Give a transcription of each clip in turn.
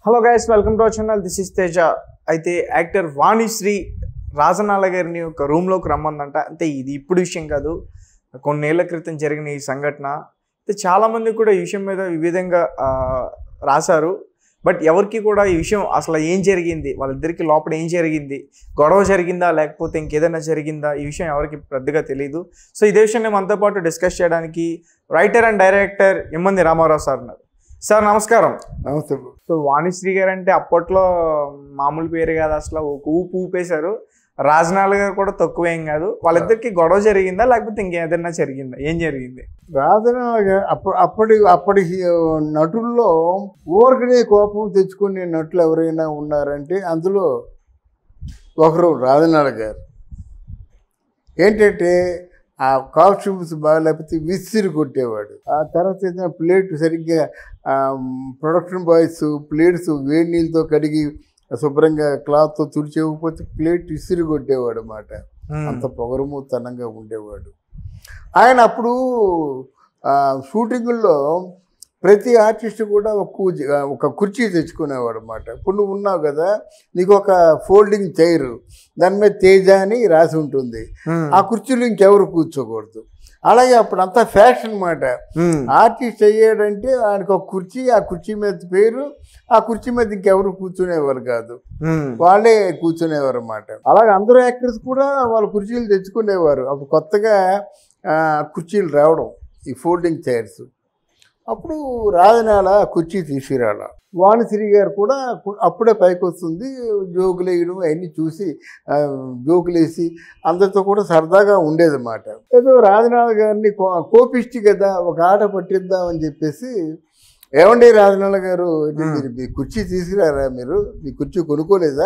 Hello guys, welcome to our channel. This is Teja. అయితే actor Vanisri Rajanala గారిని ఒక రూమ్లోకి రమ్మందంట. అంటే ఇది ఇప్పుడు విషయం కాదు, కొన్నేళ్ల క్రితం జరిగిన ఈ సంఘటన. అయితే చాలామంది కూడా ఈ విషయం మీద ఈ విధంగా రాశారు. బట్ ఎవరికి కూడా ఈ విషయం అసలు ఏం జరిగింది, వాళ్ళిద్దరికి లోపల ఏం జరిగింది, గొడవ జరిగిందా లేకపోతే ఇంకేదైనా జరిగిందా, ఈ విషయం ఎవరికి పెద్దగా తెలియదు. సో ఇదే విషయాన్ని మనతో పాటు డిస్కస్ చేయడానికి writer and director Immandi Ramarao sir ఉన్నారు. సార్ నమస్కారం. నమస్తే. సో వాణిశ్రీ గారు అంటే అప్పట్లో మామూలు పేరు కాదు, అసలు ఒక ఊపు ఊపేశారు. రాజనాల గారు కూడా తక్కువేం కాదు. వాళ్ళిద్దరికి గొడవ జరిగిందా లేకపోతే ఇంకేదైనా జరిగిందా, ఏం జరిగింది? రాజనాల గారు అప్పటి నటుల్లో ఊరికనే కోపం తెచ్చుకునే నటులు ఎవరైనా ఉన్నారంటే అందులో ఒకరు రాజనాల గారు. ఏంటంటే ఆ కాస్ట్యూమ్స్ బాగా లేకపోతే విసిరి కొట్టేవాడు. ఆ తర్వాత ఏదైనా ప్లేట్ సరిగ్గా ప్రొడక్షన్ బాయ్స్ ప్లేట్స్ వేడి నీళ్ళతో కడిగి శుభ్రంగా క్లాత్తో తుడిచేయకపోతే ప్లేట్ విసిరి కొట్టేవాడు అన్నమాట. అంత పొగరుమూతనంగా ఉండేవాడు ఆయన. అప్పుడు షూటింగుల్లో ప్రతి ఆర్టిస్ట్ కూడా ఒక కుర్చీ తెచ్చుకునేవాడు అన్నమాట. ఇప్పుడు నువ్వు ఉన్నావు కదా, నీకు ఒక ఫోల్డింగ్ చైర్, దాని మీద తేజ అని రాసి ఉంటుంది. ఆ కుర్చీలో ఇంకెవరు కూర్చోకూడదు. అలాగే అప్పుడు అంతా ఫ్యాషన్ అన్నమాట. ఆర్టిస్ట్ అయ్యాడంటే ఆయనకు ఒక కుర్చీ, ఆ కుర్చీ మీద పేరు, ఆ కుర్చీ మీద ఇంకెవరు కూర్చునేవారు కాదు, వాళ్ళే కూర్చునేవారు అన్నమాట. అలాగే అందరూ యాక్టర్స్ కూడా వాళ్ళ కుర్చీలు తెచ్చుకునేవారు. అప్పుడు కొత్తగా కుర్చీలు రావడం, ఈ ఫోల్డింగ్ చైర్స్. అప్పుడు రాజనాల కుర్చీ తీసుకురాల. వాణిశ్రీ గారు కూడా అప్పుడే పైకి వస్తుంది, జోకులు వేయడం అవన్నీ చూసి జోకులేసి అందరితో కూడా సరదాగా ఉండేదన్నమాట. ఏదో రాజనాల గారిని కోపిష్టి కదా, ఒక ఆట పట్టిద్దామని చెప్పేసి, ఏమండి రాజనాల గారు, మీరు మీ కుర్చీ తీసుకురారా, మీరు మీ కుర్చీ కొనుక్కోలేదా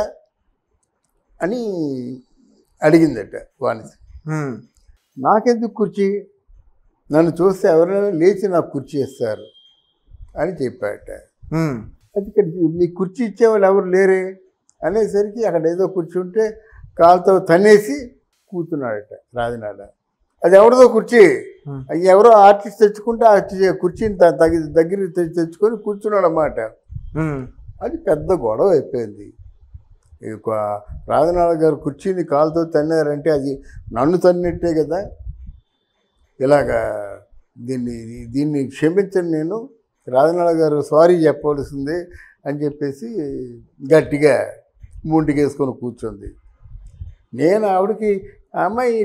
అని అడిగిందట వాణిశ్రీ. నాకెందుకు కుర్చీ, నన్ను చూస్తే ఎవరైనా లేచి నాకు కుర్చీ ఇస్తారు అని చెప్పాట. అది ఇక్కడ మీ కుర్చీ ఇచ్చేవాళ్ళు ఎవరు లేరే అనేసరికి అక్కడ ఏదో కూర్చుంటే కాలుతో తన్నేసి కూర్చున్నాడట రాజనాల. అది ఎవరిదో కుర్చీ, ఎవరో ఆర్టిస్ట్ తెచ్చుకుంటే ఆ కుర్చీని దగ్గర తెచ్చుకొని కూర్చున్నాడు అన్నమాట. అది పెద్ద గొడవ అయిపోయింది. రాజనాల గారు కుర్చీని కాలుతో తన్నారంటే అది నన్ను తన్నట్టే కదా, ఇలాగా దీన్ని క్షమించండి, నేను రాజనాల గారు సారీ చెప్పవలసిందే అని చెప్పేసి గట్టిగా ముంటికేసుకొని కూర్చుంది. నేను ఆవిడకి, అమ్మాయి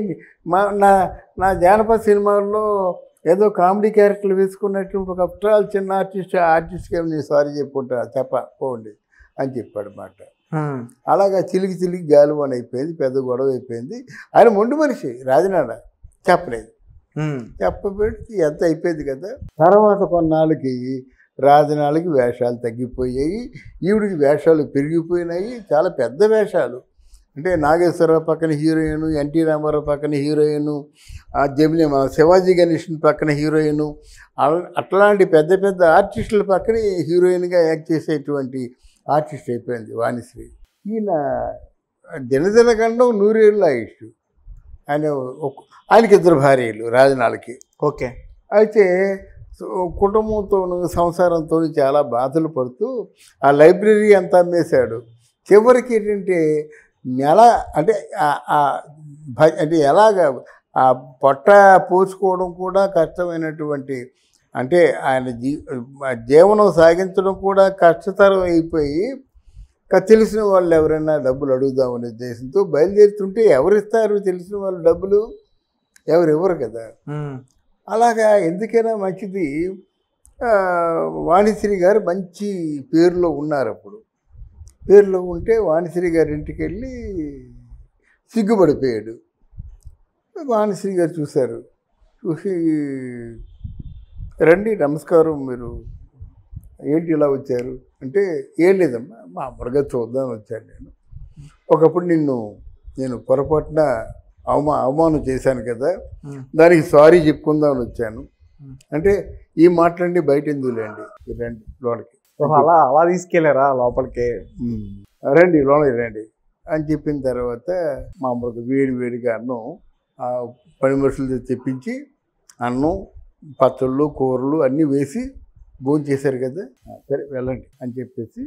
నా జానపద సినిమాల్లో ఏదో కామెడీ క్యారెక్టర్లు వేసుకున్నట్టు ఒక అఫ్టర్ చిన్న ఆర్టిస్ట్కి నేను సారీ చెప్పుకుంటా, చెప్పండి అని చెప్పాడు అన్నమాట. అలాగా చిలికి గాలివాన్ అయిపోయింది, పెద్ద గొడవ అయిపోయింది. ఆయన మొండి మనిషి రాజనాల, చెప్పలేదు. చెప్పబెట్టి ఎంత అయిపోయింది కదా. తర్వాత కొన్నాళ్ళకి రాజనాలకి వేషాలు తగ్గిపోయాయి, ఈవిడికి వేషాలు పెరిగిపోయినాయి. చాలా పెద్ద వేషాలు, అంటే నాగేశ్వరరావు పక్కన హీరోయిన్, ఎన్టీ రామారావు పక్కన హీరోయిన్, జమిని శివాజీ గణేషన్ పక్కన హీరోయిన్, అట్లాంటి పెద్ద పెద్ద ఆర్టిస్టుల పక్కన హీరోయిన్గా యాక్ట్ చేసేటువంటి ఆర్టిస్ట్ అయిపోయింది వాణిశ్రీ. ఈయన దినదినగండం 100 ఏళ్ళ ఆయుష్. ఆయనకి 2 భార్యలు రాజనాలకి. ఓకే. అయితే కుటుంబంతో సంసారంతో చాలా బాధలు పడుతూ ఆ లైబ్రరీ అంతా అమ్మేశాడు. చివరికి ఏంటంటే అంటే ఎలాగ ఆ పొట్ట పోసుకోవడం కూడా కష్టమైనటువంటి, అంటే ఆయన జీవనం సాగించడం కూడా కష్టతరం అయిపోయి, తెలిసిన వాళ్ళు ఎవరైనా డబ్బులు అడుగుదామనే ఉద్దేశంతో బయలుదేరుతుంటే ఎవరిస్తారు తెలిసిన వాళ్ళు డబ్బులు, ఎవరు కదా. అలాగా ఎందుకైనా మంచిది, వాణిశ్రీ గారు మంచి పేరులో ఉన్నారు. అప్పుడు పేరులో ఉంటే వాణిశ్రీ గారి ఇంటికి వెళ్ళి సిగ్గుపడిపోయాడు. వాణిశ్రీ గారు చూశారు, చూసి రండి నమస్కారం, మీరు ఏంటి ఇలా వచ్చారు అంటే, ఏం లేదమ్మా మామూలుగా చూద్దామని వచ్చాను, నేను ఒకప్పుడు నేను పొరపాటున అవమానం చేశాను కదా, దానికి సారీ చెప్పుకుందామని వచ్చాను అంటే, ఈ మాటలండి బయట ఎందుకులేండి, రండి లోనకి. అలా తీసుకెళ్ళారా లోపలికి? రండి లోనకి రండి అని చెప్పిన తర్వాత మామూలుగా వేడిగా అన్నం పని మనుషులతో తెప్పించి అన్నం, పచ్చళ్ళు, కూరలు అన్నీ వేసి భోజనం చేశారు కదా, సరే వెళ్ళండి అని చెప్పేసి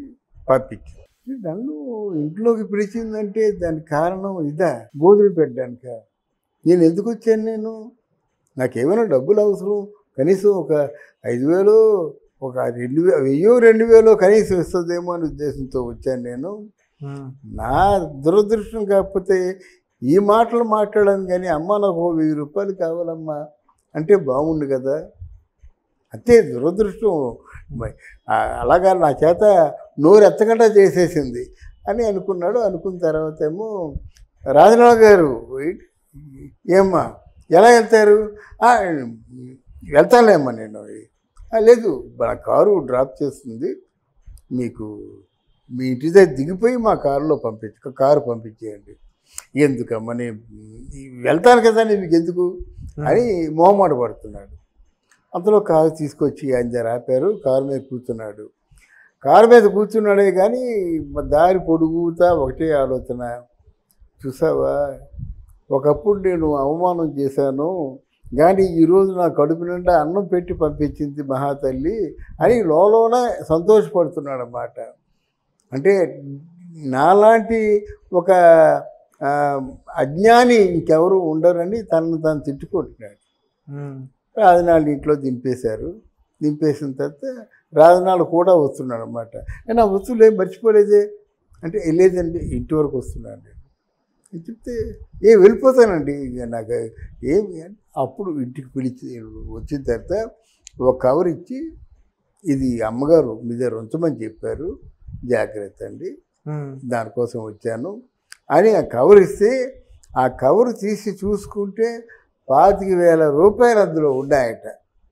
పంపించి నన్ను ఇంట్లోకి పిలిచిందంటే దానికి కారణం ఇదా, భోజనం పెట్టడానిక? నేను ఎందుకు వచ్చాను? నేను నాకేమైనా డబ్బులు అవసరం, కనీసం ఒక 5,000 ఒక 2,000 కనీసం ఇస్తుందేమో అనే ఉద్దేశంతో వచ్చాను నేను. నా దురదృష్టం కాకపోతే ఈ మాటలు మాట్లాడాను కానీ, అమ్మ నాకు 1,000 రూపాయలు కావాలమ్మా అంటే బాగుండు కదా. అంతే దురదృష్టం. అలాగా నా చేత నోరు ఎత్తకుండా చేసేసింది అని అనుకున్నాడు. అనుకున్న తర్వాత ఏమో రాజనాల గారు, ఏమ్మా ఎలా వెళ్తారు? వెళ్తానులేమ్మా నేను. లేదు, మన కారు డ్రాప్ చేస్తుంది, మీకు మీ ఇంటి దగ్గర దిగిపోయి మా కారులో కారు పంపించేయండి. ఎందుకమ్మా, నేను వెళ్తాను కదా, మీకు ఎందుకు అని మొహమాట పడుతున్నాడు. అంతలో కారు తీసుకొచ్చి ఆయన దగ్గర ఆపారు. కారు మీద కూర్చున్నాడు. కారు మీద కూర్చున్నాడే కానీ దారి పొడుగుతా ఒకటే ఆలోచన, చూసావా ఒకప్పుడు నేను అవమానం చేశాను కానీ ఈరోజు నా కడుపు నిండా అన్నం పెట్టి పంపించింది మహాతల్లి అని లోలోనే సంతోషపడుతున్నాడు అన్నమాట. అంటే నాలాంటి ఒక అజ్ఞాని ఇంకెవరు ఉండరని తనను తాను తిట్టుకుంటున్నాడు. రాజనాలు ఇంట్లో దింపేశారు. దింపేసిన తర్వాత రాజనాలు కూడా వస్తున్నాడు అన్నమాట. నేను ఆ వస్తువులు ఏం మర్చిపోలేదే అంటే, లేదండి ఇంటి వరకు వస్తున్నాను నేను చెప్తే, వెళ్ళిపోతానండి ఇక నాకు ఏమి. అప్పుడు ఇంటికి పిలిచి వచ్చిన తర్వాత ఒక కవర్ ఇచ్చి, ఇది అమ్మగారు మీ దగ్గర ఉంచమని చెప్పారు, జాగ్రత్త అండి, దానికోసం వచ్చాను అని ఆ కవర్ ఇస్తే, ఆ కవర్ తీసి చూసుకుంటే 25,000 రూపాయలు అందులో ఉన్నాయట.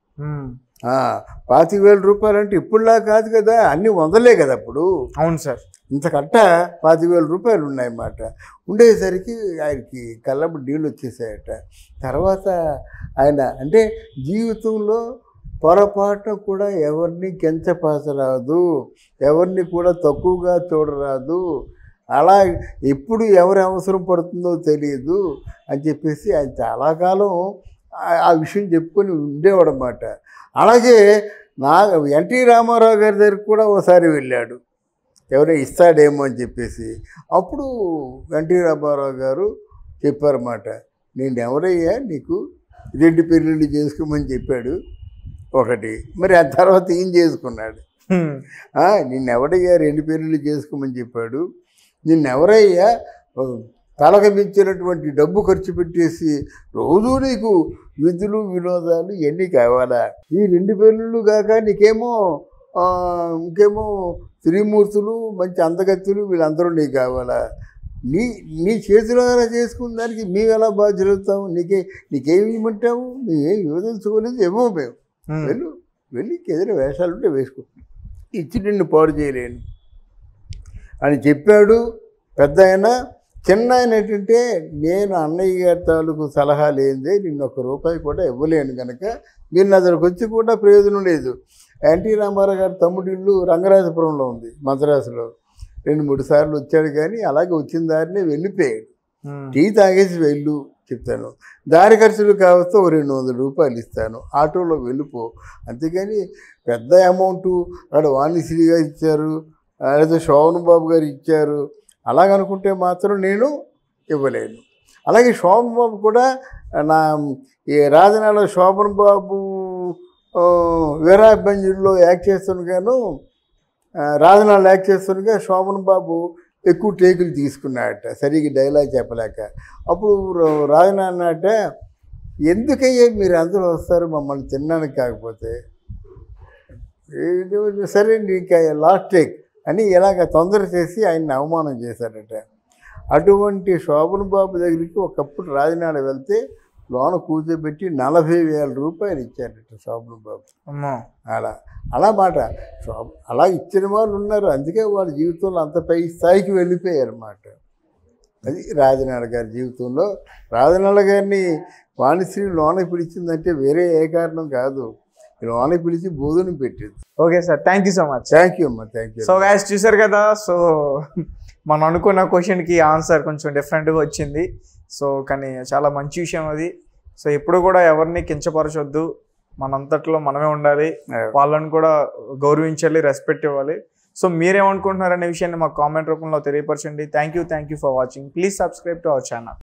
25,000 రూపాయలు అంటే ఇప్పుడులా కాదు కదా, అన్ని వందలే కదా అప్పుడు. అవును సార్. ఇంతకట్ట 25,000 రూపాయలు ఉన్నాయన్నమాట. ఉండేసరికి ఆయనకి కళ్ళప్పుడు నీళ్ళు వచ్చేసాయట. తర్వాత ఆయన అంటే జీవితంలో పొరపాటు కూడా ఎవరిని కించపరచరాదు, ఎవరిని కూడా తక్కువగా చూడరాదు, అలా ఎప్పుడు ఎవరి అవసరం పడుతుందో తెలియదు అని చెప్పేసి ఆయన చాలా కాలం ఆ విషయం చెప్పుకొని ఉండేవాడు అన్నమాట. అలాగే ఎన్టీ రామారావు గారి దగ్గరికి కూడా ఒకసారి వెళ్ళాడు, ఎవరైనా ఇస్తాడేమో అని చెప్పేసి. అప్పుడు ఎన్టీ రామారావు గారు చెప్పారన్నమాట, నేను ఎవరయ్యా నీకు 2 పెళ్ళిళ్ళు చేసుకోమని చెప్పాడు ఒకటి, మరి ఆ తర్వాత ఏం చేసుకున్నాడు? నిన్నెవడయ్యా 2 పెళ్ళిళ్ళు చేసుకోమని చెప్పాడు, నిన్నెవరయ్యా తలకు మించినటువంటి డబ్బు ఖర్చు పెట్టేసి రోజు నీకు విధులు వినోదాలు ఇవన్నీ కావాలా? ఈ 2 పెళ్ళిళ్ళు కాక నీకేమో ఇంకేమో త్రిమూర్తులు మంచి అందగత్తులు వీళ్ళందరూ నీకు కావాలా? నీ చేతిలోనే చేసుకున్న దానికి మేము ఎలా బాధ్యులుతాము? నీకేమి ఇవ్వమంటావు? నీవేం యోధించుకోలేదు, ఏమో మేము వెళ్ళి ఏదైనా వేషాలు ఉంటే వేసుకుంటాం, ఇచ్చి నిన్ను పాడు చేయలేను అని చెప్పాడు పెద్ద ఆయన. చిన్న ఆయన ఏంటంటే, నేను అన్నయ్య గారి తాలూకు సలహా లేనిదే నిన్ను ₹1 కూడా ఇవ్వలేను కనుక మీరు నా దగ్గరకు వచ్చి కూడా ప్రయోజనం లేదు. ఎన్టీ రామారావు గారి తమ్ముడి ఇల్లు రంగరాజపురంలో ఉంది, మద్రాసులో. 2-3 సార్లు వచ్చాడు కానీ అలాగే వచ్చిన దారినే వెళ్ళిపోయాడు. టీ తాగేసి వెళ్ళు చెప్తాను, దారి ఖర్చులు కావస్తే ₹200 రూపాయలు ఇస్తాను, ఆటోలో వెళ్ళిపో. అంతేగాని పెద్ద అమౌంట్ అక్కడ వాణిశ్రీ గారు ఇచ్చారు, లేదా శోభన్ బాబు గారు ఇచ్చారు అలాగనుకుంటే మాత్రం నేను ఇవ్వలేను. అలాగే శోభన్ బాబు కూడా ఈ రాజనాల శోభన్ బాబు వీరాభంజుల్లో యాక్ట్ చేస్తుండగాను, రాజనాలు యాక్ట్ చేస్తుండగా శోభన్ బాబు ఎక్కువ టేకులు తీసుకున్నాడట సరిగ్గా డైలాగ్ చెప్పలేక. అప్పుడు రాజనాల అన్నట, ఎందుకయ్యే మీరు అందరూ వస్తారు మమ్మల్ని తినడానికి కాకపోతే, సరే నీకు లాస్ట్ టేక్ అని ఇలాగ తొందర చేసి ఆయన్ని అవమానం చేశాడట. అటువంటి శోభన్ బాబు దగ్గరికి ఒకప్పుడు రాజనాల వెళ్తే లోన కూర్చోబెట్టి 40,000 రూపాయలు ఇచ్చారట శోభన్ బాబు. అలా మాట అలా ఇచ్చిన వాళ్ళు ఉన్నారు, అందుకే వాళ్ళ జీవితంలో అంత పై స్థాయికి వెళ్ళిపోయారన్నమాట. అది రాజనాల గారి జీవితంలో. రాజనాల గారిని వాణిశ్రీ లోన పిలిచిందంటే వేరే ఏ కారణం కాదు, లోన పిలిచి భోజనం పెట్టింది. Okay sir, thank you so much. Thank you అమ్మా, థ్యాంక్ యూ. సో గైస్ చూసారు కదా, సో మనం అనుకున్న క్వశ్చన్కి ఆన్సర్ కొంచెం డిఫరెంట్గా వచ్చింది. సో కానీ చాలా మంచి విషయం అది. సో ఎప్పుడు కూడా ఎవరిని కించపరచొద్దు, మనంతట్లో మనమే ఉండాలి, వాళ్ళని కూడా గౌరవించాలి, రెస్పెక్ట్ ఇవ్వాలి. సో మీరేమనుకుంటున్నారనే విషయాన్ని మాకు కామెంట్ రూపంలో తెలియపరచండి. Thank you for watching. Please subscribe to our channel.